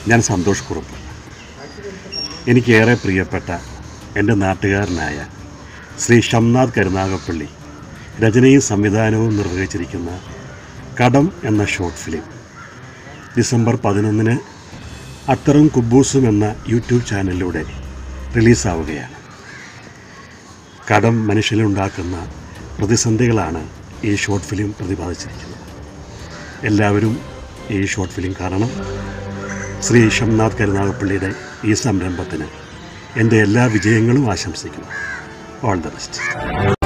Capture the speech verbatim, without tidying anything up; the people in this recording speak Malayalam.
ഞാൻ സന്തോഷ് കുറുപ്പ്. എനിക്കേറെ പ്രിയപ്പെട്ട എൻ്റെ നാട്ടുകാരനായ ശ്രീ ഷംനാഥ് കരുനാഗപ്പള്ളി രചനയും സംവിധാനവും നിർവഹിച്ചിരിക്കുന്ന കടം എന്ന ഷോർട്ട് ഫിലിം ഡിസംബർ പതിനൊന്നിന് അത്തറും കുബൂസും എന്ന യൂട്യൂബ് ചാനലിലൂടെ റിലീസാവുകയാണ്. കടം മനുഷ്യനുണ്ടാക്കുന്ന പ്രതിസന്ധികളാണ് ഈ ഷോർട്ട് ഫിലിം പ്രതിപാദിച്ചിരിക്കുന്നത്. എല്ലാവരും ഈ ഷോർട്ട് ഫിലിം കാണണം. ശ്രീ ഷംനാഥ് കരുനാഗപ്പള്ളിയുടെ ഈ സംരംഭത്തിന് എൻ്റെ എല്ലാ വിജയങ്ങളും ആശംസിക്കുന്നു. All the best.